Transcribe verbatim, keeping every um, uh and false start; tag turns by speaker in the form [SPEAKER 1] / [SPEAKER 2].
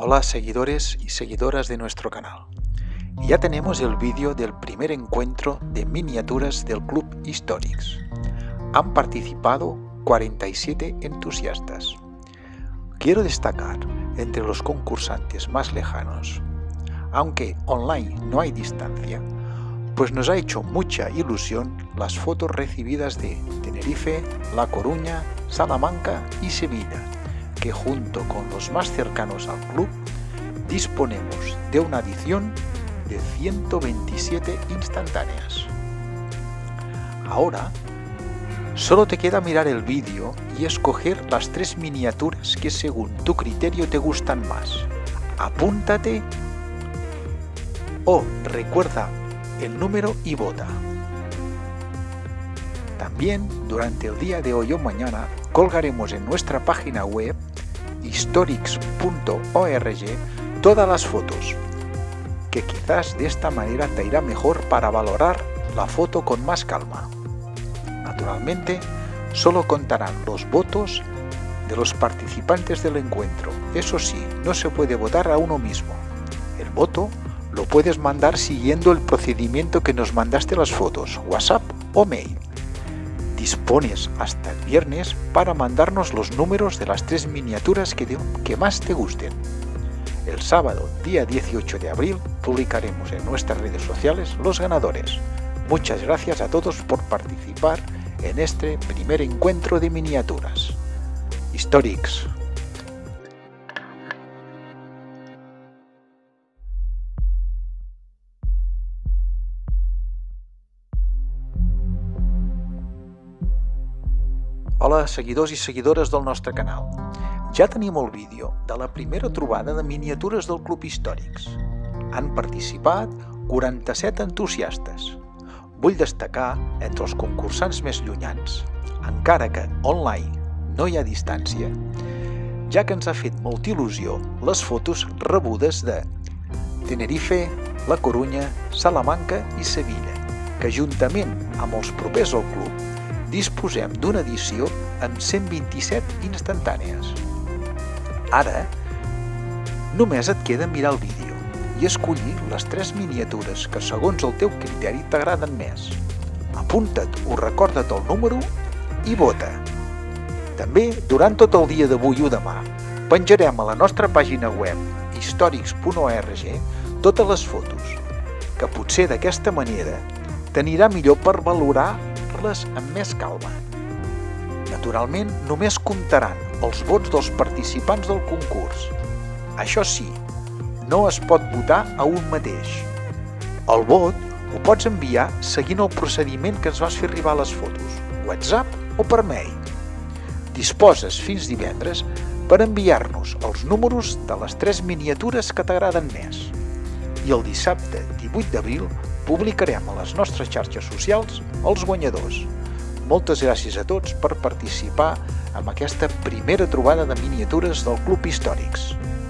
[SPEAKER 1] Hola seguidores y seguidoras de nuestro canal. Ya tenemos el vídeo del primer encuentro de miniaturas del Club Historics. Han participado cuarenta y siete entusiastas. Quiero destacar entre los concursantes más lejanos, aunque online no hay distancia, pues nos ha hecho mucha ilusión las fotos recibidas de Tenerife, La Coruña, Salamanca y Sevilla, que junto con los más cercanos al club disponemos de una edición de ciento veintisiete instantáneas. Ahora solo te queda mirar el vídeo y escoger las tres miniaturas que según tu criterio te gustan más. Apúntate o recuerda el número y vota. También durante el día de hoy o mañana colgaremos en nuestra página web historics punto org todas las fotos, que quizás de esta manera te irá mejor para valorar la foto con más calma. Naturalmente, solo contarán los votos de los participantes del encuentro. Eso sí, no se puede votar a uno mismo. El voto lo puedes mandar siguiendo el procedimiento que nos mandaste las fotos, WhatsApp o mail. Dispones hasta el viernes para mandarnos los números de las tres miniaturas que, de, que más te gusten. El sábado, día dieciocho de abril, publicaremos en nuestras redes sociales los ganadores. Muchas gracias a todos por participar en este primer encuentro de miniaturas. Historics. Hola seguidors i seguidores del nostre canal. Ja tenim el vídeo de la primera trobada de miniatures del Club Historics. Han participat quaranta-set entusiastes. Vull destacar entre els concursants més llunyans, encara que online no hi ha distància, ja que ens ha fet molta il·lusió les fotos rebudes de Tenerife, La Corunya, Salamanca i Sevilla, que juntament amb els propers al club disposem d'una edició amb cent vint-i-set instantànies. Ara, només et queda mirar el vídeo i escollir les tres miniatures que segons el teu criteri t'agraden més. Apunta't o recorda't el número i vota. També, durant tot el dia d'avui o demà, penjarem a la nostra pàgina web historics punt org totes les fotos, que potser d'aquesta manera t'anirà millor per valorar-les amb més calma. Naturalment, només comptaran els vots dels participants del concurs. Això sí, no es pot votar a un mateix. El vot ho pots enviar seguint el procediment que ens vas fer arribar a les fotos, WhatsApp o per mail. Disposes fins divendres per enviar-nos els números de les tres miniatures que t'agraden més. I el dissabte divuit d'abril publicarem a les nostres xarxes socials els guanyadors. Moltes gràcies a tots per participar en aquesta primera trobada de miniatures del Club Historics.